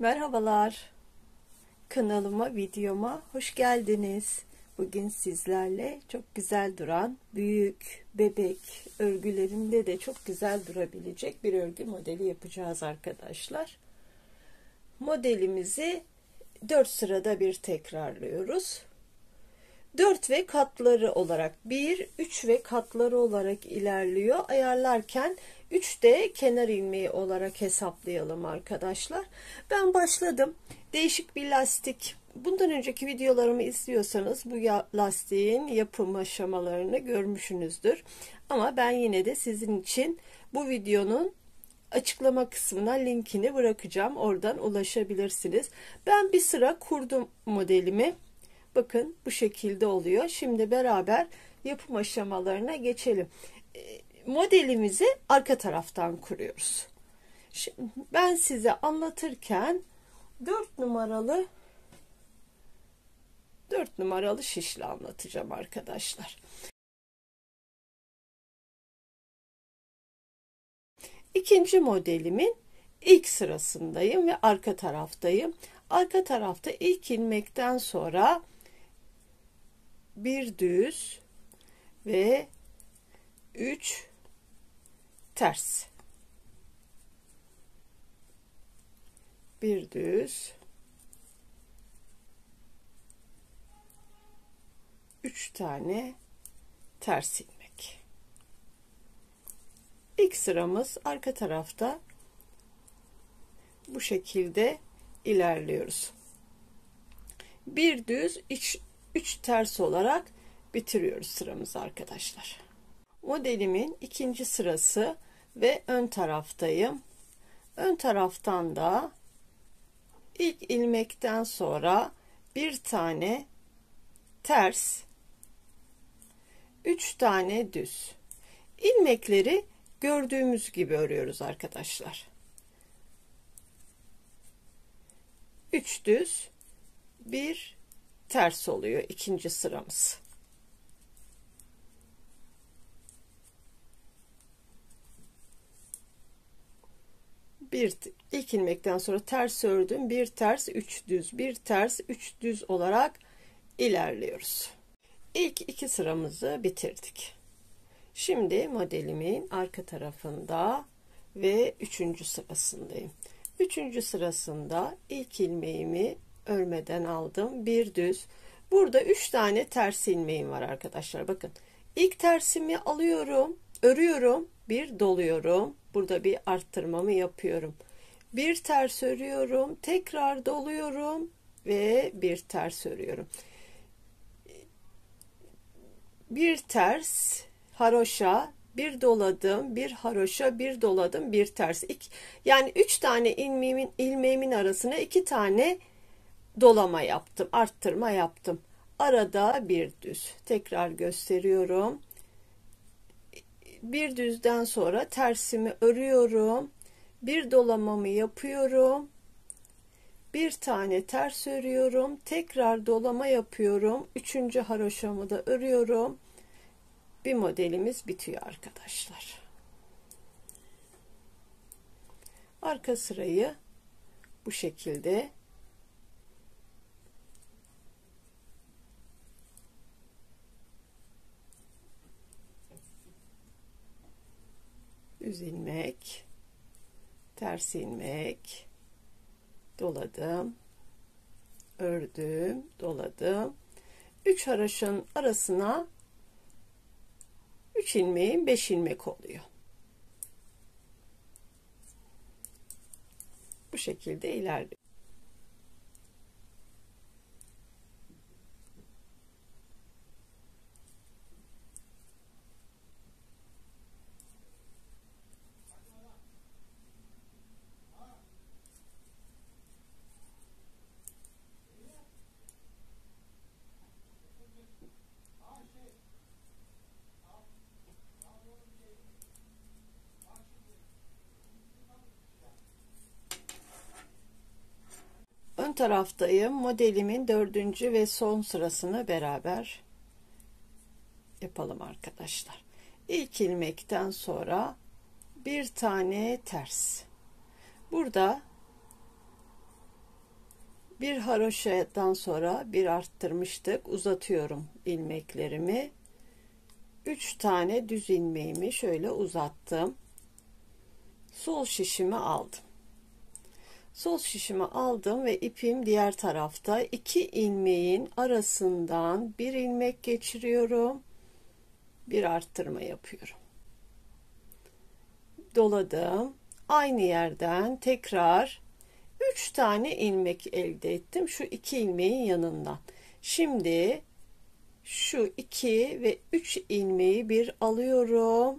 Merhabalar, kanalıma, videoma hoş geldiniz. Bugün sizlerle çok güzel duran büyük bebek örgülerinde de çok güzel durabilecek bir örgü modeli yapacağız arkadaşlar. Modelimizi 4 sırada bir tekrarlıyoruz. 4 ve katları olarak 1, 3 ve katları olarak ilerliyor. Ayarlarken 3 de kenar ilmeği olarak hesaplayalım arkadaşlar. Ben başladım. Değişik bir lastik. Bundan önceki videolarımı izliyorsanız bu lastiğin yapım aşamalarını görmüşsünüzdür. Ama ben yine de sizin için bu videonun açıklama kısmına linkini bırakacağım. Oradan ulaşabilirsiniz. Ben bir sıra kurdum modelimi. Bakın bu şekilde oluyor. Şimdi beraber yapım aşamalarına geçelim. Modelimizi arka taraftan kuruyoruz. Şimdi ben size anlatırken 4 numaralı şişle anlatacağım arkadaşlar. İkinci modelimin ilk sırasındayım ve arka taraftayım. Arka tarafta ilk ilmekten sonra bir düz ve 3 ters, bir düz, 3 tane ters ilmek. İlk sıramız arka tarafta bu şekilde ilerliyoruz. Bir düz, 3 ters olarak bitiriyoruz sıramızı arkadaşlar. Modelimin ikinci sırası ve ön taraftayım. Ön taraftan da ilk ilmekten sonra bir tane ters, 3 tane düz. İlmekleri gördüğümüz gibi örüyoruz arkadaşlar. 3 düz, 1 ters oluyor ikinci sıramız. İlk ilmekten sonra ters ördüm, bir ters, 3 düz, bir ters, 3 düz olarak ilerliyoruz. İlk iki sıramızı bitirdik. Şimdi modelimin arka tarafında ve 3. sırasındayım. 3. sırasında ilk ilmeğimi örmeden aldım, bir düz. Burada 3 tane ters ilmeğim var arkadaşlar. Bakın, ilk tersimi alıyorum, örüyorum, bir doluyorum. Burada bir arttırmamı yapıyorum. Bir ters örüyorum, tekrar doluyorum ve bir ters örüyorum. Bir ters, haroşa, bir doladım, bir haroşa, bir doladım, bir ters. Yani 3 tane ilmeğimin arasına 2 tane dolama yaptım, arttırma yaptım. Arada bir düz. Tekrar gösteriyorum. Bir düzden sonra tersimi örüyorum. Bir dolamamı yapıyorum. Bir tane ters örüyorum. Tekrar dolama yapıyorum. 3. haroşamı da örüyorum. Bir modelimiz bitiyor arkadaşlar. Arka sırayı bu şekilde düz ilmek, ters ilmek, doladım, ördüm, doladım. 3 haroşanın arasına 3 ilmeğin 5 ilmek oluyor. Bu şekilde ilerliyor. Ön taraftayım. Modelimin 4. ve son sırasını beraber yapalım arkadaşlar. İlk ilmekten sonra bir tane ters. Burada Bir haroşadan sonra bir arttırmıştık. Uzatıyorum ilmeklerimi. 3 tane düz ilmeğimi şöyle uzattım. Sol şişimi aldım. Sol şişimi aldım ve ipim diğer tarafta. 2 ilmeğin arasından bir ilmek geçiriyorum. Bir arttırma yapıyorum. Doladım. Aynı yerden tekrar 3 tane ilmek elde ettim. Şu 2 ilmeğin yanından. Şimdi şu 2 ve 3 ilmeği bir alıyorum.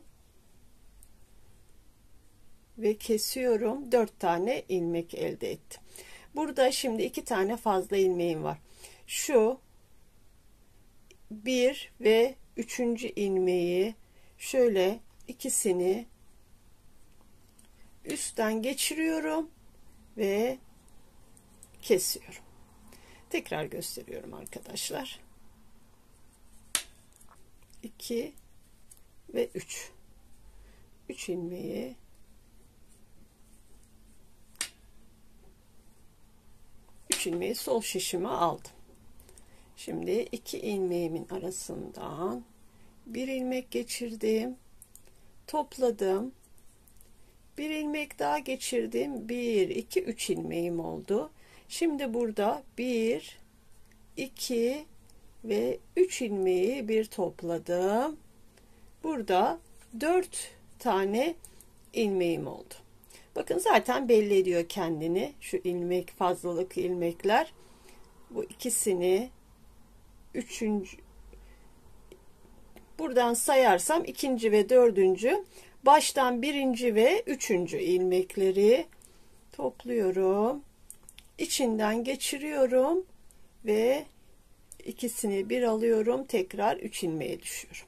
Ve kesiyorum. 4 tane ilmek elde ettim. Burada şimdi 2 tane fazla ilmeğim var. Şu 1 ve 3. ilmeği şöyle ikisini üstten geçiriyorum ve kesiyorum. Tekrar gösteriyorum arkadaşlar. 2 ve 3 ilmeği sol şişime aldım. Şimdi 2 ilmeğimin arasından bir ilmek geçirdim, topladım, bir ilmek daha geçirdim, 1 2 3 ilmeğim oldu. Şimdi burada 1 2 ve 3 ilmeği bir topladım. Burada 4 tane ilmeğim oldu. Bakın zaten belli ediyor kendini. Şu ilmek, fazlalık ilmekler. Bu ikisini, üçüncü, buradan sayarsam ikinci ve dördüncü, baştan birinci ve üçüncü ilmekleri topluyorum. İçinden geçiriyorum ve ikisini bir alıyorum. Tekrar 3 ilmeğe düşüyorum.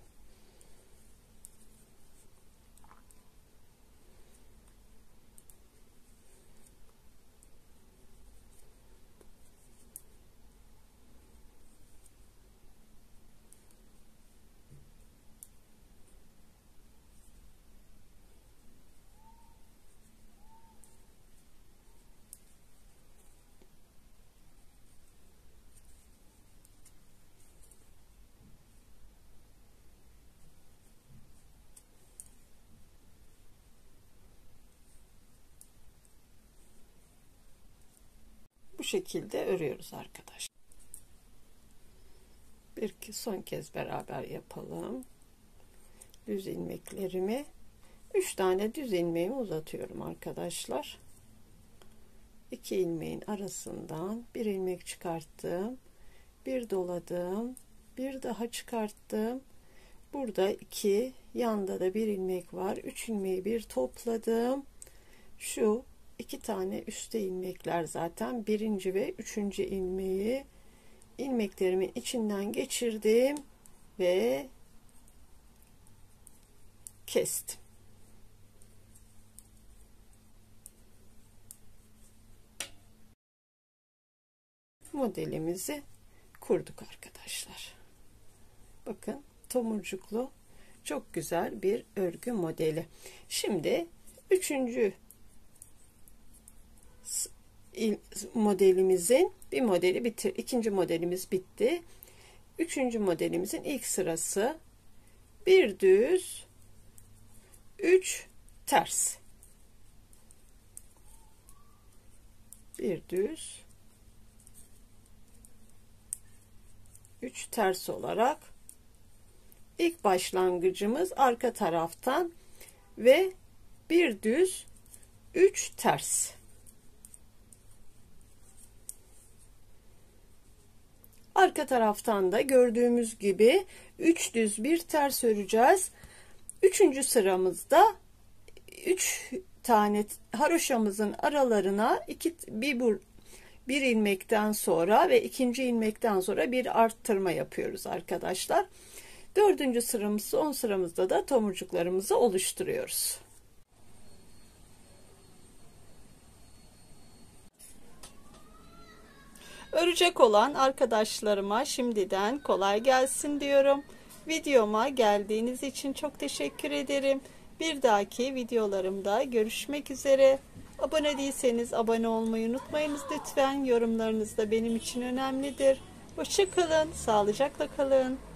Bu şekilde örüyoruz arkadaşlar. Son kez beraber yapalım. Düz ilmeklerimi 3 tane düz ilmeğimi uzatıyorum arkadaşlar. 2 ilmeğin arasından bir ilmek çıkarttım, bir doladım, bir daha çıkarttım. Burada 2, yanda da bir ilmek var. 3 ilmeği bir topladım. Şu 2 tane üstte ilmekler zaten birinci ve üçüncü ilmeği ilmeklerimin içinden geçirdim ve kestim. Modelimizi kurduk arkadaşlar. Bakın tomurcuklu çok güzel bir örgü modeli. Şimdi üçüncü modelimizin bir modeli ikinci modelimiz bitti. Üçüncü modelimizin ilk sırası bir düz 3 ters, bir düz 3 ters olarak ilk başlangıcımız arka taraftan ve bir düz 3 ters. Arka taraftan da gördüğümüz gibi 3 düz bir ters öreceğiz. Üçüncü sıramızda 3 tane haroşamızın aralarına bir ilmekten sonra ve ikinci ilmekten sonra bir arttırma yapıyoruz arkadaşlar. Dördüncü sıramız, son sıramızda da tomurcuklarımızı oluşturuyoruz. Örecek olan arkadaşlarıma şimdiden kolay gelsin diyorum. Videoma geldiğiniz için çok teşekkür ederim. Bir dahaki videolarımda görüşmek üzere. Abone değilseniz abone olmayı unutmayınız lütfen. Yorumlarınız da benim için önemlidir. Hoşça kalın, sağlıcakla kalın.